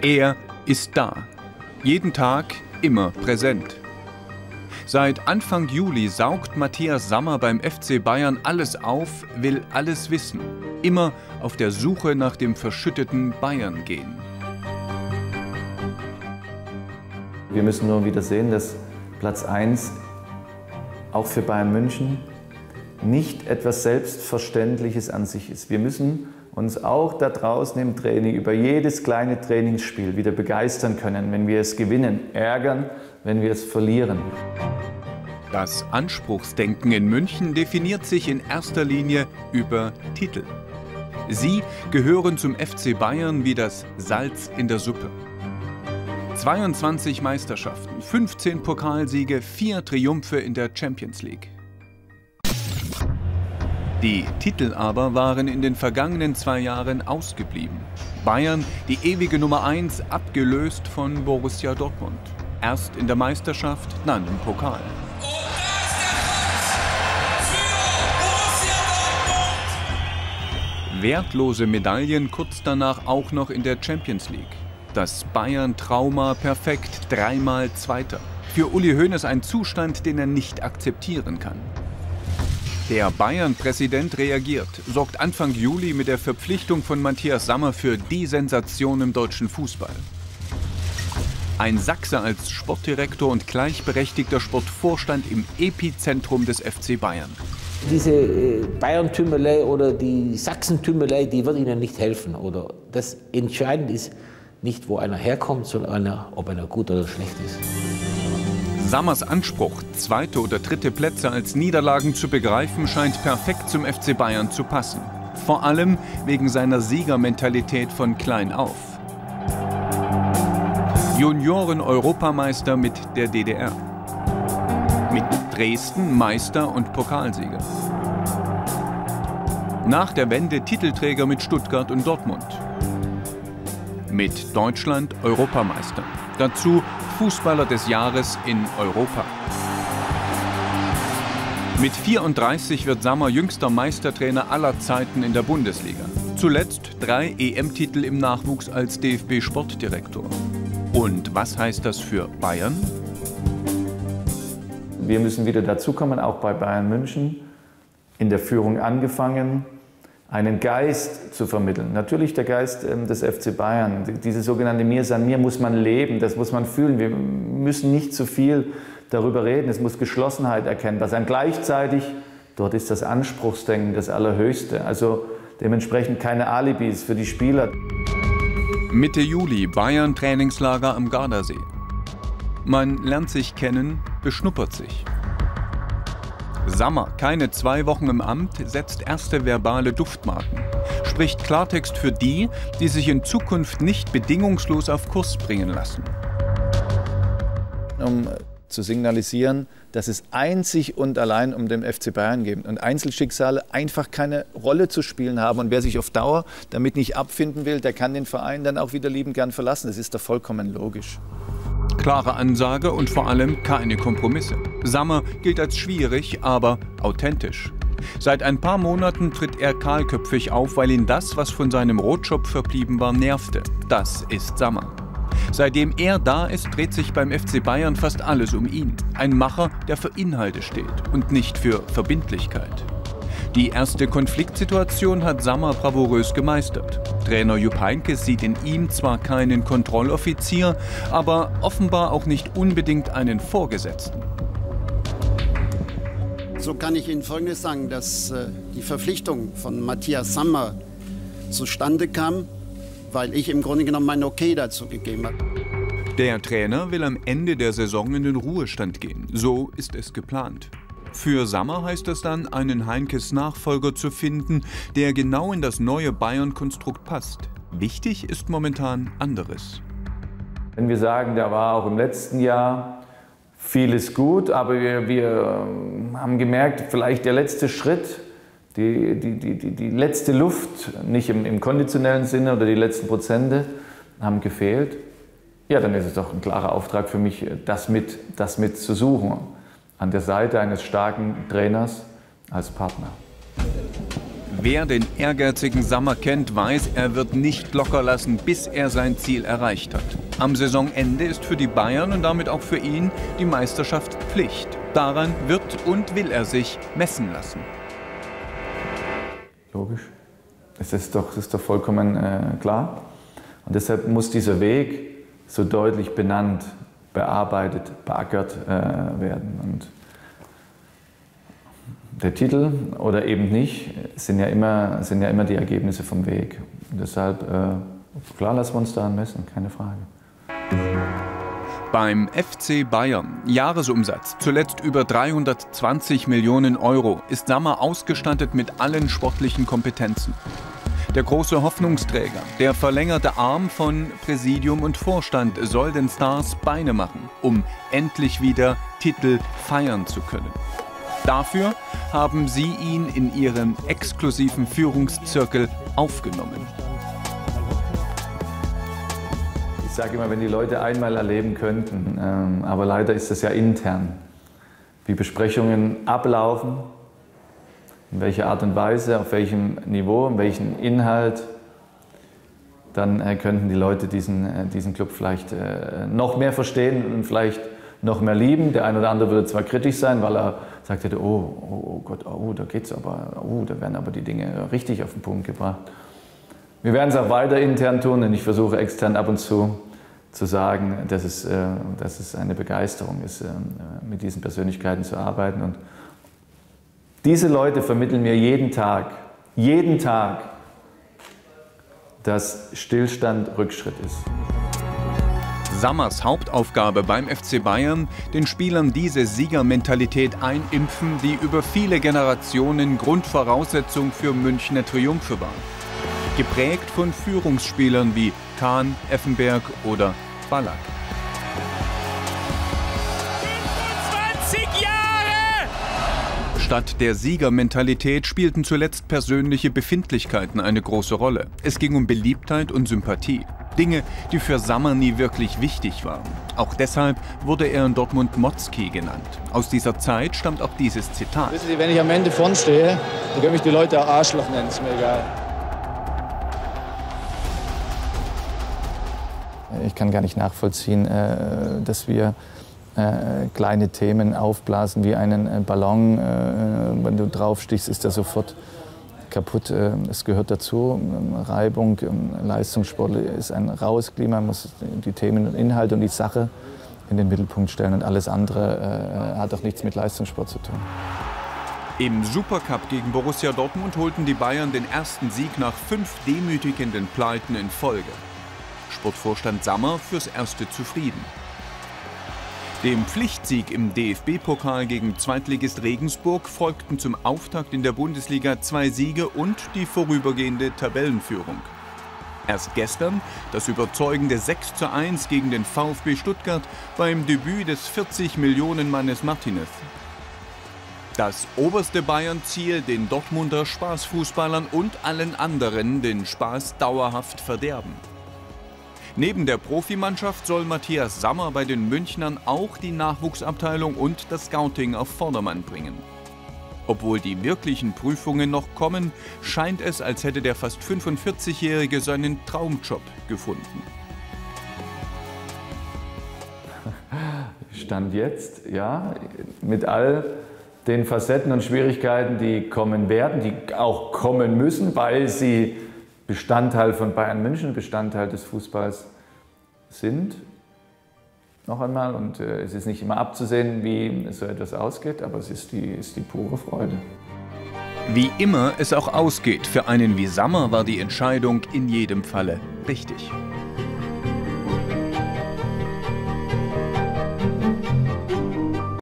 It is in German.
Er ist da. Jeden Tag, immer präsent. Seit Anfang Juli saugt Matthias Sammer beim FC Bayern alles auf, will alles wissen. Immer auf der Suche nach dem verschütteten Bayern gehen. Wir müssen nur wieder sehen, dass Platz 1 auch für Bayern München nicht etwas Selbstverständliches an sich ist. Wir müssen uns auch da draußen im Training über jedes kleine Trainingsspiel wieder begeistern können, wenn wir es gewinnen, ärgern, wenn wir es verlieren. Das Anspruchsdenken in München definiert sich in erster Linie über Titel. Sie gehören zum FC Bayern wie das Salz in der Suppe. 22 Meisterschaften, 15 Pokalsiege, 4 Triumphe in der Champions League. Die Titel aber waren in den vergangenen 2 Jahren ausgeblieben. Bayern, die ewige Nummer 1, abgelöst von Borussia Dortmund. Erst in der Meisterschaft, dann im Pokal. Wertlose Medaillen kurz danach auch noch in der Champions League. Das Bayern-Trauma perfekt, 3-mal Zweiter. Für Uli Hoeneß ein Zustand, den er nicht akzeptieren kann. Der Bayern-Präsident reagiert, sorgt Anfang Juli mit der Verpflichtung von Matthias Sammer für die Sensation im deutschen Fußball. Ein Sachse als Sportdirektor und gleichberechtigter Sportvorstand im Epizentrum des FC Bayern. Diese Bayern-Tümelei oder die Sachsen-Tümelei, die wird Ihnen nicht helfen. Oder das Entscheidende ist nicht, wo einer herkommt, sondern ob einer gut oder schlecht ist. Sammers Anspruch, 2. oder 3. Plätze als Niederlagen zu begreifen, scheint perfekt zum FC Bayern zu passen. Vor allem wegen seiner Siegermentalität von klein auf. Junioren-Europameister mit der DDR. Mit Dresden Meister und Pokalsieger. Nach der Wende Titelträger mit Stuttgart und Dortmund. Mit Deutschland Europameister. Dazu Fußballer des Jahres in Europa. Mit 34 wird Sammer jüngster Meistertrainer aller Zeiten in der Bundesliga. Zuletzt 3 EM-Titel im Nachwuchs als DFB-Sportdirektor. Und was heißt das für Bayern? Wir müssen wieder dazukommen, auch bei Bayern München, in der Führung angefangen, einen Geist zu vermitteln. Natürlich der Geist des FC Bayern, diese sogenannte Mir san mir muss man leben, das muss man fühlen. Wir müssen nicht zu viel darüber reden, es muss Geschlossenheit erkennbar sein. Gleichzeitig, dort ist das Anspruchsdenken das Allerhöchste, also dementsprechend keine Alibis für die Spieler. Mitte Juli Bayern-Trainingslager am Gardasee. Man lernt sich kennen, beschnuppert sich. Sammer, keine 2 Wochen im Amt, setzt erste verbale Duftmarken. Spricht Klartext für die, die sich in Zukunft nicht bedingungslos auf Kurs bringen lassen. Um zu signalisieren, dass es einzig und allein um den FC Bayern geht und Einzelschicksale einfach keine Rolle zu spielen haben. Und wer sich auf Dauer damit nicht abfinden will, der kann den Verein dann auch wieder liebend gern verlassen. Das ist doch vollkommen logisch. Klare Ansage und vor allem keine Kompromisse. Sammer gilt als schwierig, aber authentisch. Seit ein paar Monaten tritt er kahlköpfig auf, weil ihn das, was von seinem Rotjob verblieben war, nervte. Das ist Sammer. Seitdem er da ist, dreht sich beim FC Bayern fast alles um ihn. Ein Macher, der für Inhalte steht und nicht für Verbindlichkeit. Die erste Konfliktsituation hat Sammer bravourös gemeistert. Trainer Jupp Heynckes sieht in ihm zwar keinen Kontrolloffizier, aber offenbar auch nicht unbedingt einen Vorgesetzten. So kann ich Ihnen Folgendes sagen, dass die Verpflichtung von Matthias Sammer zustande kam, weil ich im Grunde genommen mein Okay dazu gegeben habe. Der Trainer will am Ende der Saison in den Ruhestand gehen. So ist es geplant. Für Sammer heißt es dann, einen Heynckes Nachfolger zu finden, der genau in das neue Bayern-Konstrukt passt. Wichtig ist momentan anderes. Wenn wir sagen, da war auch im letzten Jahr vieles gut, aber wir haben gemerkt, vielleicht der letzte Schritt, die letzte Luft, nicht im konditionellen Sinne oder die letzten Prozente, haben gefehlt. Ja, dann ist es doch ein klarer Auftrag für mich, das mit zu suchen. An der Seite eines starken Trainers als Partner. Wer den ehrgeizigen Sammer kennt, weiß, er wird nicht locker lassen, bis er sein Ziel erreicht hat. Am Saisonende ist für die Bayern und damit auch für ihn die Meisterschaft Pflicht. Daran wird und will er sich messen lassen. Logisch. Das ist doch vollkommen klar. Und deshalb muss dieser Weg so deutlich benannt, bearbeitet, beackert werden. Und der Titel oder eben nicht sind ja immer die Ergebnisse vom Weg. Und deshalb, klar, lassen wir uns daran messen, keine Frage. Beim FC Bayern, Jahresumsatz zuletzt über 320 Millionen Euro, ist Sammer ausgestattet mit allen sportlichen Kompetenzen. Der große Hoffnungsträger, der verlängerte Arm von Präsidium und Vorstand, soll den Stars Beine machen, um endlich wieder Titel feiern zu können. Dafür haben sie ihn in ihren exklusiven Führungszirkel aufgenommen. Ich sage immer, wenn die Leute einmal erleben könnten, aber leider ist das ja intern, wie Besprechungen ablaufen, in welcher Art und Weise, auf welchem Niveau, in welchem Inhalt, dann könnten die Leute diesen Club vielleicht noch mehr verstehen und vielleicht noch mehr lieben. Der eine oder andere würde zwar kritisch sein, weil er sagt hätte, oh Gott, da geht's aber, da werden aber die Dinge richtig auf den Punkt gebracht. Wir werden es auch weiter intern tun, denn ich versuche extern ab und zu sagen, dass es eine Begeisterung ist, mit diesen Persönlichkeiten zu arbeiten. Und diese Leute vermitteln mir jeden Tag, dass Stillstand Rückschritt ist. Sammers Hauptaufgabe beim FC Bayern, den Spielern diese Siegermentalität einimpfen, die über viele Generationen Grundvoraussetzung für Münchner Triumphe war. Geprägt von Führungsspielern wie Kahn, Effenberg oder Ballack. 25 Jahre! Statt der Siegermentalität spielten zuletzt persönliche Befindlichkeiten eine große Rolle. Es ging um Beliebtheit und Sympathie. Dinge, die für Sammer nie wirklich wichtig waren. Auch deshalb wurde er in Dortmund Motzki genannt. Aus dieser Zeit stammt auch dieses Zitat. Wissen Sie, wenn ich am Ende vorn stehe, dann können mich die Leute auch Arschloch nennen, ist mir egal. Ich kann gar nicht nachvollziehen, dass wir kleine Themen aufblasen wie einen Ballon. Wenn du draufstichst, ist er sofort kaputt. Es gehört dazu. Reibung, Leistungssport ist ein raues Klima. Man muss die Themen und Inhalte und die Sache in den Mittelpunkt stellen. Und alles andere hat auch nichts mit Leistungssport zu tun. Im Supercup gegen Borussia Dortmund holten die Bayern den ersten Sieg nach 5 demütigenden Pleiten in Folge. Sportvorstand Sammer fürs Erste zufrieden. Dem Pflichtsieg im DFB-Pokal gegen Zweitligist Regensburg folgten zum Auftakt in der Bundesliga 2 Siege und die vorübergehende Tabellenführung. Erst gestern das überzeugende 6:1 gegen den VfB Stuttgart beim Debüt des 40-Millionen-Mannes Martinez. Das oberste Bayern-Ziel, den Dortmunder Spaßfußballern und allen anderen den Spaß dauerhaft verderben. Neben der Profimannschaft soll Matthias Sammer bei den Münchnern auch die Nachwuchsabteilung und das Scouting auf Vordermann bringen. Obwohl die wirklichen Prüfungen noch kommen, scheint es, als hätte der fast 45-Jährige seinen Traumjob gefunden. Stand jetzt, ja, mit all den Facetten und Schwierigkeiten, die kommen werden, die auch kommen müssen, weil sie Bestandteil von Bayern München, Bestandteil des Fußballs sind. Noch einmal, und es ist nicht immer abzusehen, wie so etwas ausgeht, aber es ist die pure Freude. Wie immer es auch ausgeht, für einen wie Sammer war die Entscheidung in jedem Falle richtig.